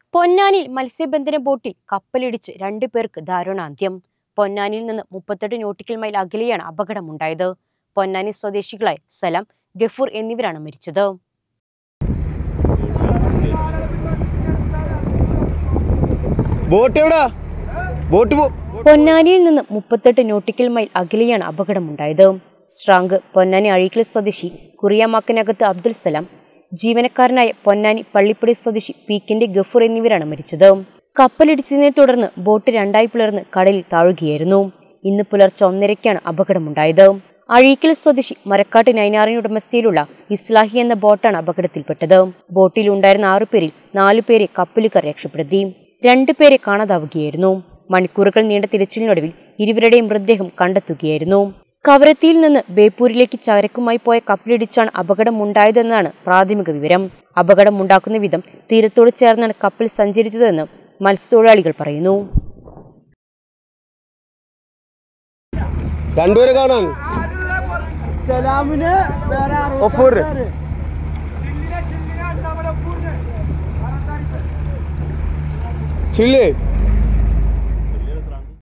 പൊന്നാനിയിൽ മത്സ്യബന്ധന ബോട്ടിൽ കപ്പലിടിച്ച് 2 പേർക്ക് ദാരുണാന്ത്യം. പൊന്നാനിയിൽ നിന്ന് 38 നോട്ടിക്കൽ മൈൽ അകലെയാണ് അപകടമുണ്ടായത്. പൊന്നാനി സ്വദേശികളായ സലാം, ഗഫൂർ എന്നിവരാണ് മരിച്ചത്. പൊന്നാനിയിൽ നിന്ന് 38 നോട്ടിക്കൽ മൈൽ അകലെയാണ് അപകടമുണ്ടായത്. സ്ട്രാങ്ക് പൊന്നാനി അഴീക്കൽ സ്വദേശി കുറിയാമാക്കനകത്ത് അബ്ദുൽ സലാം, ജീവനക്കാരനായ പൊന്നാനി പള്ളിപ്പടി സ്വദേശി പീക്കിന്റെ ഗഫൂർ എന്നിവരാണ് മരിച്ചത്. കപ്പലിടിച്ചതിനെ തുടർന്ന് ബോട്ട് 2 പിളർന്ന് കടലിൽ താഴുകയായിരുന്നു. ഇന്ന് പുലർച്ചെ 1:30-ക്കാണ് അപകടമുണ്ടായത്. അഴീക്കൽ സ്വദേശി മരക്കാട്ട് നൈനാറിന് ഉടമസ്ഥയിലുള്ള ഇസ്ലാഹി എന്ന ബോട്ടാണ് അപകടത്തിൽപ്പെട്ടത്. ബോട്ടിൽ ഉണ്ടായിരുന്ന 6 പേരിൽ 4 പേരെ കപ്പലുകാർ രക്ഷപ്പെടുത്തി. 2 പേരെ കാണാതാവുകയായിരുന്നു. മണിക്കൂറുകൾ നീണ്ട തിരച്ചിലിനൊടുവിൽ ഇരുവരുടെയും മൃതദേഹം കണ്ടെത്തുകയായിരുന്നു. കവരത്തിയിൽ നിന്ന് ബേപ്പൂരിലേക്ക് ചരക്കുമായി പോയ കപ്പലിടിച്ചാണ് അപകടമുണ്ടായതെന്നാണ് പ്രാഥമിക വിവരം. അപകടമുണ്ടാക്കുന്ന വിധം തീരത്തോട് ചേർന്നാണ് കപ്പൽ സഞ്ചരിച്ചതെന്ന് മത്സ്യത്തൊഴിലാളികൾ പറയുന്നു. ചില്ലേ